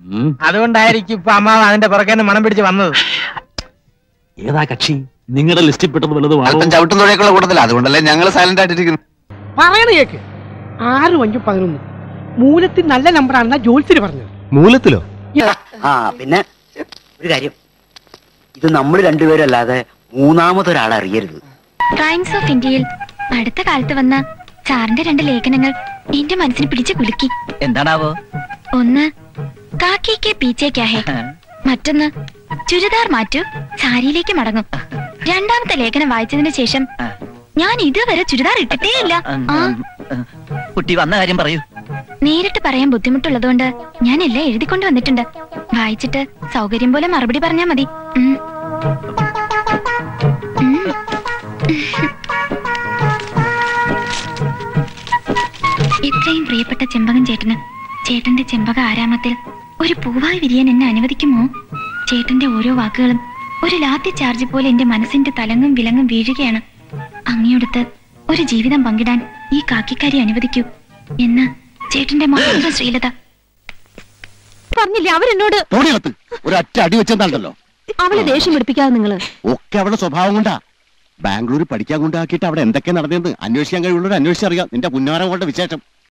അതുകൊണ്ടായിരിക്കും ഇപ്പൊ അമ്മാവ് അതിന്റെ പുറകെ മണം പിടിച്ച് വന്നത്. ഏതാ കക്ഷി? നിങ്ങളുടെ ലിസ്റ്റിൽ പെട്ടത് വല്ലതും ചവിട്ടും തുഴയൊക്കെ കൂട്ടത്തില്ല, അതുകൊണ്ടല്ലേ ഞങ്ങൾ സൈലന്റ് ആയിട്ടിരിക്കുന്നു. പറയണ കേക്ക് 6, 5, 11 മൂലത്തിൽ നല്ല നമ്പറാണെന്നാ ജോത്സ്യര് പറഞ്ഞത്. മൂലത്തിലോ? പിന്നെ ഒരു കാര്യം, ഇത് നമ്മൾ രണ്ടുപേരും അല്ലാതെ മൂന്നാമതൊരാൾ അറിയരുത്. ടൈംസ് ഓഫ് ഇന്ത്യയിൽ അടുത്ത കാലത്ത് വന്ന സാറിന്റെ 2 ലേഖനങ്ങൾ എന്റെ മനസ്സിന് പിടിച്ചു കുലുക്കി. എന്താണാവോ? ഒന്ന് കാക്കി കെ പീച്ചേ ക്യാ ഹേ, മറ്റൊന്ന് ചുരിദാർ മാറ്റു സാരിയിലേക്ക് മടങ്ങും. രണ്ടാമത്തെ ലേഖനം വായിച്ചതിന് ശേഷം ഞാൻ ഇതുവരെ ചുരിദാർ ഇട്ടിട്ടേ ഇല്ല. കുട്ടി വന്ന കാര്യം പറയൂ. നേരിട്ട് പറയാൻ ബുദ്ധിമുട്ടുള്ളതുകൊണ്ട് ഞാൻ എല്ലാം എഴുതിക്കൊണ്ട് വന്നിട്ടുണ്ട്. വായിച്ചിട്ട് സൗകര്യം പോലെ മറുപടി പറഞ്ഞാ മതി. ഇത്രയും പ്രിയപ്പെട്ട ചെമ്പകൻ ചേട്ടന് ചേട്ടന്റെ ചെമ്പക ആരാമത്തിൽ ഒരു പൂവായി വിരിയാൻ എന്നെ അനുവദിക്കുമോ? ചേട്ടന്റെ ഓരോ വാക്കുകളും ഒരു ലാത്തി ചാർജ് പോലെ എന്റെ മനസ്സിന്റെ തലങ്ങും വിലങ്ങും വീഴുകയാണ്. അങ്ങയോടത്ത് ഒരു ജീവിതം പങ്കിടാൻ ഈ കാക്കിക്കാരി അനുവദിക്കൂ എന്ന് ചേട്ടന്റെ മാത്രം ശ്രീലത പറഞ്ഞില്ലേ. അവരെന്നോട് ഒരു അറ്റ അടി വെച്ചെന്നാണല്ലോ. അവളെ ദേഷ്യം പിടിപ്പിക്കാതെ നിങ്ങള് ഒക്കെ അവളുടെ സ്വഭാവം കൊണ്ടാ. ബാംഗ്ലൂർ പഠിക്കാൻ കൊണ്ടാക്കിയിട്ട് അവിടെ എന്തൊക്കെ നടന്നെന്ന് അന്വേഷിക്കാൻ കഴിവുള്ളവർ അന്വേഷിച്ചറിയാം. നിന്റെ പുന്നാരം കൊണ്ട് വിശേഷം.